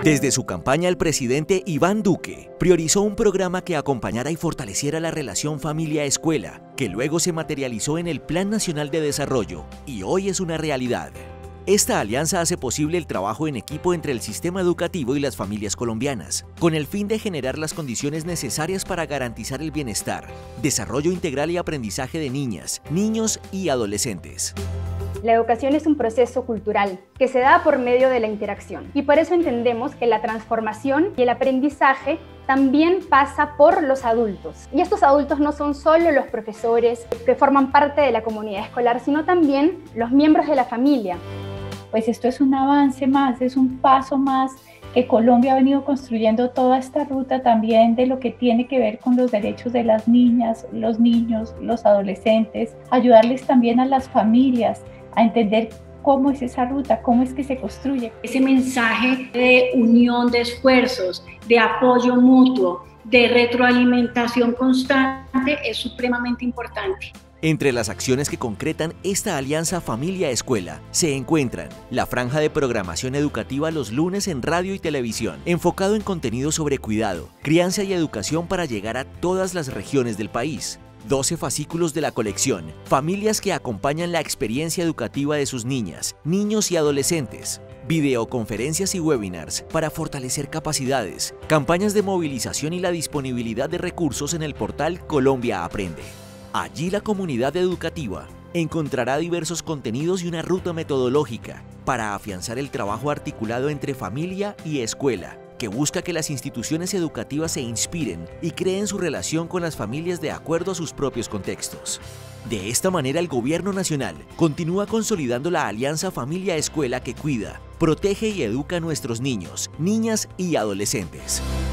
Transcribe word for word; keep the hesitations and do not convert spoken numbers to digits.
Desde su campaña, el presidente Iván Duque priorizó un programa que acompañara y fortaleciera la relación familia-escuela, que luego se materializó en el Plan Nacional de Desarrollo y hoy es una realidad. Esta alianza hace posible el trabajo en equipo entre el sistema educativo y las familias colombianas, con el fin de generar las condiciones necesarias para garantizar el bienestar, desarrollo integral y aprendizaje de niñas, niños y adolescentes. La educación es un proceso cultural que se da por medio de la interacción y por eso entendemos que la transformación y el aprendizaje también pasa por los adultos. Y estos adultos no son solo los profesores que forman parte de la comunidad escolar, sino también los miembros de la familia. Pues esto es un avance más, es un paso más que Colombia ha venido construyendo toda esta ruta también de lo que tiene que ver con los derechos de las niñas, los niños, los adolescentes, ayudarles también a las familias a entender cómo es esa ruta, cómo es que se construye. Ese mensaje de unión de esfuerzos, de apoyo mutuo, de retroalimentación constante es supremamente importante. Entre las acciones que concretan esta alianza familia-escuela se encuentran la franja de programación educativa los lunes en radio y televisión, enfocado en contenido sobre cuidado, crianza y educación para llegar a todas las regiones del país. doce fascículos de la colección, familias que acompañan la experiencia educativa de sus niñas, niños y adolescentes. Videoconferencias y webinars para fortalecer capacidades, campañas de movilización y la disponibilidad de recursos en el portal Colombia Aprende. Allí la comunidad educativa encontrará diversos contenidos y una ruta metodológica para afianzar el trabajo articulado entre familia y escuela, que busca que las instituciones educativas se inspiren y creen su relación con las familias de acuerdo a sus propios contextos. De esta manera, el Gobierno Nacional continúa consolidando la alianza familia-escuela que cuida, protege y educa a nuestros niños, niñas y adolescentes.